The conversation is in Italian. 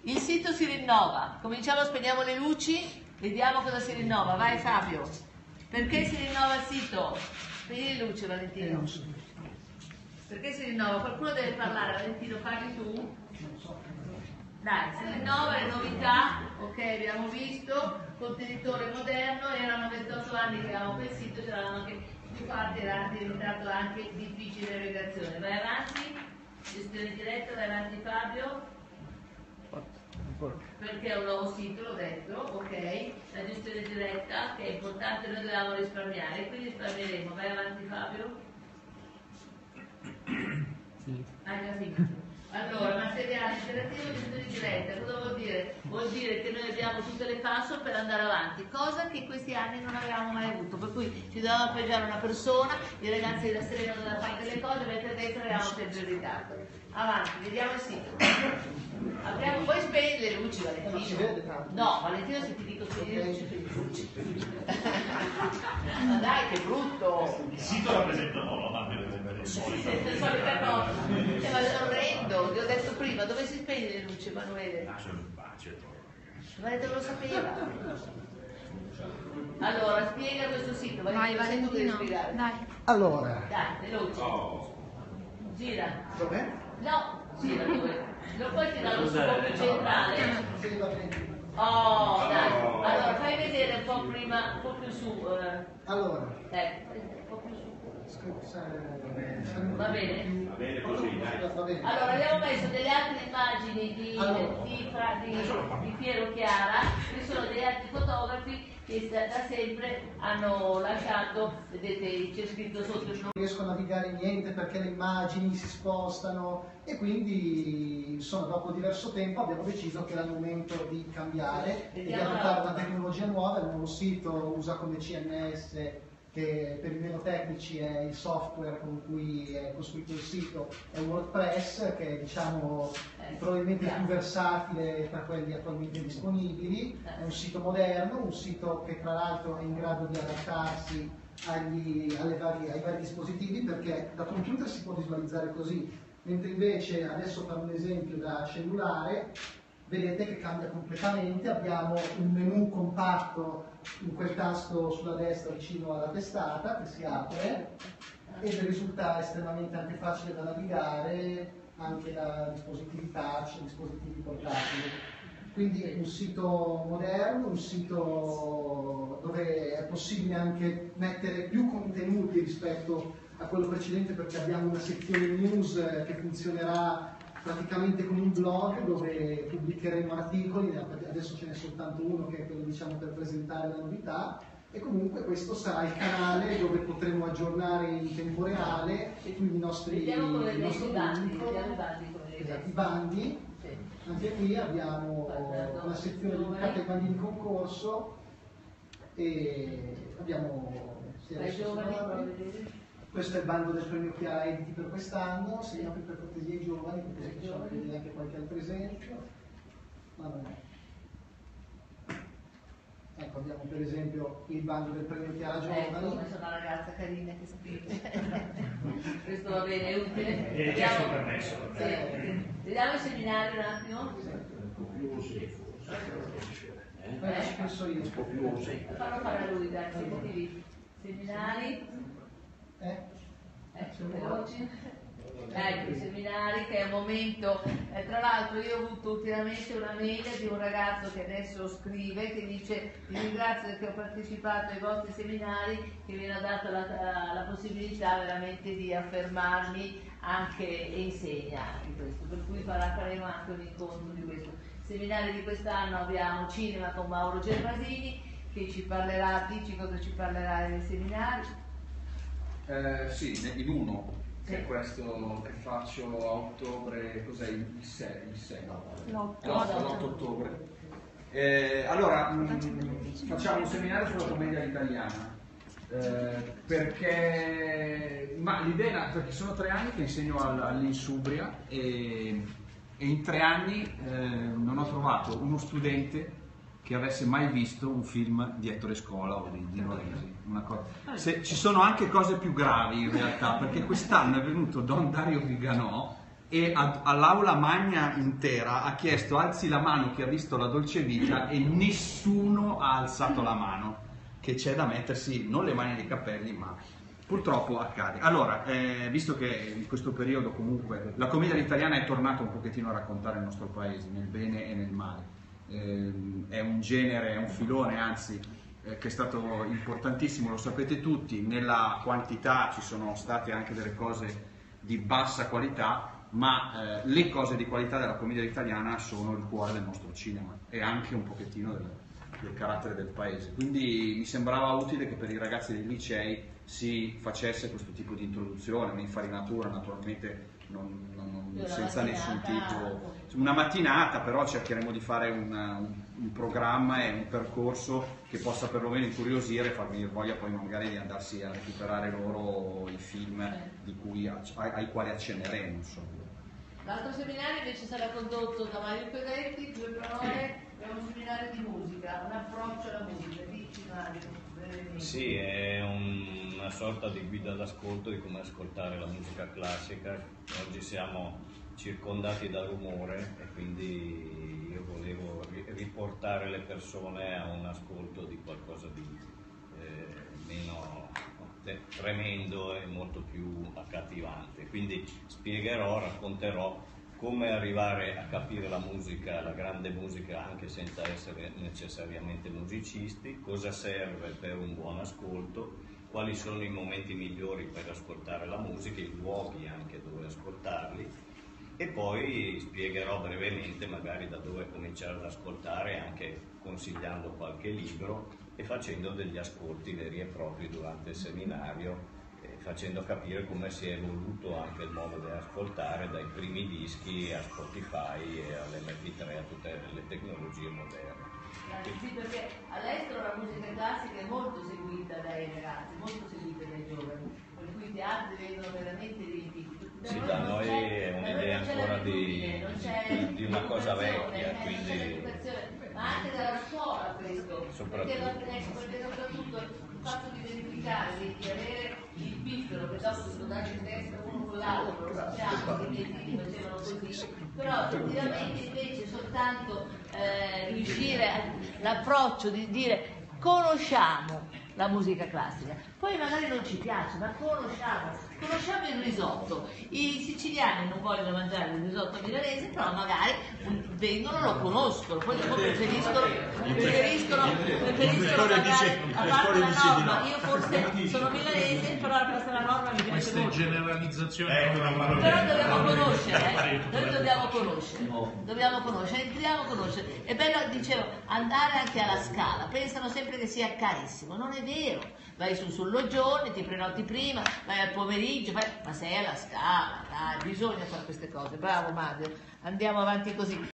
Il sito si rinnova. Cominciamo, spegniamo le luci, vediamo cosa si rinnova. Vai Fabio. Perché si rinnova il sito? Spegni le luci, Valentino. Perché si rinnova? Qualcuno deve parlare, Valentino, parli tu? Dai, si rinnova le novità, ok, abbiamo visto, contenitore moderno, erano 28 anni che avevamo quel sito, c'erano anche più parti, era diventato anche difficile navigazione. Vai avanti, gestione diretta, vai avanti Fabio. Perché è un nuovo sito, l'ho detto, ok, la gestione diretta che è importante, noi dobbiamo risparmiare, quindi risparmieremo. Vai avanti Fabio. Hai già finito. Allora, materiale interattivo, gestione diretta, cosa vuol dire? Vuol dire che noi abbiamo tutte le password per andare avanti, cosa che in questi anni non avevamo mai avuto, per cui ci dovevamo appoggiare una persona, i ragazzi della Serena dovevano fare delle cose, mentre a destra avevamo sempre il ritardo. Avanti, vediamo il sito. Apriamo, poi spegni le luci, Valentino. No, Valentino, se ti dico spegni le luci, spegni le luci. Ma dai, che brutto! Il sito rappresenta no, la Sì, le solite cose. Ma è orrendo, ti ho detto prima, dove si spegne le luci, Emanuele? Emanuele non lo sapeva. Allora, spiega questo sito, Valentino, tu devi spiegare. Dai. Allora. Dai, veloce. Gira. Dov'è? No, gira dove? Lo puoi tirare un po' più centrale. Oh, dai. Allora, fai vedere un po' prima, un po' più su. Allora. Un po' più su. Va bene? Va bene così, dai. Allora, abbiamo messo delle altre immagini di Piero Chiara, che sono degli altri fotografi che da sempre hanno lasciato, vedete c'è scritto sotto il nome. Non riesco a navigare niente perché le immagini si spostano e quindi insomma dopo diverso tempo abbiamo deciso che era il momento di cambiare e di adottare una tecnologia nuova. Il nuovo sito usa come CMS, che per i meno tecnici è il software con cui è costruito il sito, è WordPress, che è diciamo probabilmente il più versatile tra quelli attualmente disponibili. È un sito moderno, un sito che tra l'altro è in grado di adattarsi ai vari dispositivi, perché da computer si può visualizzare così, mentre invece adesso per un esempio da cellulare vedete che cambia completamente. Abbiamo un menu compatto in quel tasto sulla destra vicino alla testata che si apre ed risulta estremamente anche facile da navigare anche da dispositivi touch, dispositivi portatili. Quindi è un sito moderno, un sito dove è possibile anche mettere più contenuti rispetto a quello precedente, perché abbiamo una sezione news che funzionerà praticamente con un blog dove pubblicheremo articoli. Adesso ce n'è soltanto uno che è quello diciamo per presentare la novità, e comunque questo sarà il canale dove potremo aggiornare in tempo reale quindi i nostri pubblico, i bandi. Anche qui abbiamo una sezione dedicata ai bandi di concorso e abbiamo questo è il bando del premio Chiara Editi per quest'anno. Segniamo per cortesia i giovani, perché ci sono anche qualche altro esempio. Ecco, abbiamo per esempio il bando del premio Chiara Giovani. Ho messo una ragazza carina che scrive. Questo va bene, è utile. È chiesto permesso. Vediamo i seminari un attimo. Ci penso io. Fallo fare a lui, dai, sentitivi. Seminari. Veloci. Ecco i seminari, che è un momento, tra l'altro io ho avuto ultimamente una mail di un ragazzo che adesso scrive, che dice: vi ringrazio perché ho partecipato ai vostri seminari, che mi hanno dato la possibilità veramente di affermarmi anche e insegna di questo, per cui faremo anche un incontro di questo. Seminari di quest'anno abbiamo cinema con Mauro Gervasini che ci parlerà. Dici cosa ci parlerà dei seminari? Sì, in uno, che è questo che faccio a ottobre, cos'è? Il 6? L'8 ottobre. Allora, facciamo un seminario sulla commedia all'italiana, perché sono 3 anni che insegno all'Insubria e in 3 anni non ho trovato uno studente che avesse mai visto un film di Ettore Scola o di Norisi. Ci sono anche cose più gravi in realtà, perché quest'anno è venuto Don Dario Viganò e all'aula magna intera ha chiesto alzi la mano chi ha visto La Dolce Vita e nessuno ha alzato la mano, che c'è da mettersi non le mani nei capelli, ma purtroppo accade. Allora, visto che in questo periodo comunque la commedia italiana è tornata un pochettino a raccontare il nostro paese, nel bene e nel male, è un genere, è un filone anzi, che è stato importantissimo, lo sapete tutti, nella quantità ci sono state anche delle cose di bassa qualità, ma le cose di qualità della commedia italiana sono il cuore del nostro cinema e anche un pochettino del carattere del paese. Quindi mi sembrava utile che per i ragazzi dei licei si facesse questo tipo di introduzione, un'infarinatura naturalmente senza nessun tipo, una mattinata, però cercheremo di fare un programma e un percorso che possa perlomeno incuriosire e far venire voglia poi magari di andarsi a recuperare loro i film ai quali accenneremo, insomma. L'altro seminario invece sarà condotto da Mario Pedretti, 2 parole, è un seminario di musica, un approccio alla musica. Dici Mario, brevemente. Sì, è una sorta di guida d'ascolto di come ascoltare la musica classica. Oggi siamo circondati da rumore e quindi io volevo riportare le persone a un ascolto di qualcosa di meno tremendo e molto più accattivante. Quindi racconterò come arrivare a capire la musica, la grande musica, anche senza essere necessariamente musicisti, cosa serve per un buon ascolto, quali sono i momenti migliori per ascoltare la musica, i luoghi anche dove ascoltarli, e poi spiegherò brevemente magari da dove cominciare ad ascoltare, anche consigliando qualche libro e facendo degli ascolti veri e propri durante il seminario, facendo capire come si è evoluto anche il modo di ascoltare dai primi dischi a Spotify e all'MP3, a tutte le tecnologie moderne. Sì, perché all'estero la musica classica è molto seguita dai ragazzi, molto seguita dai giovani, per cui i teatri vedono veramente riempiti. Sì, da noi è un'idea ancora di una cosa vecchia, quindi... Ma anche dalla scuola questo, perché soprattutto il fatto di verificare, di avere il piccolo che dopo si dare in testa uno con l'altro, lo sappiamo che i miei figli facevano così, però effettivamente invece soltanto riuscire all'approccio di dire conosciamo la musica classica, poi magari non ci piace, ma conosciamo il risotto. I siciliani non vogliono mangiare il risotto milanese, però magari vengono, lo conoscono, poi dopo preferiscono magari, a parte la norma, io forse sono milanese, però a parte la norma mi piace queste molto. generalizzazioni Però dobbiamo conoscere, noi dobbiamo conoscere, entriamo a conoscere. È bello, dicevo, andare anche alla Scala, pensano sempre che sia carissimo, non è vero, vai sul loggione, ti prenoti prima, vai al pomeriggio, ma sei alla Scala, dai, bisogna fare queste cose, bravo Mario, andiamo avanti così.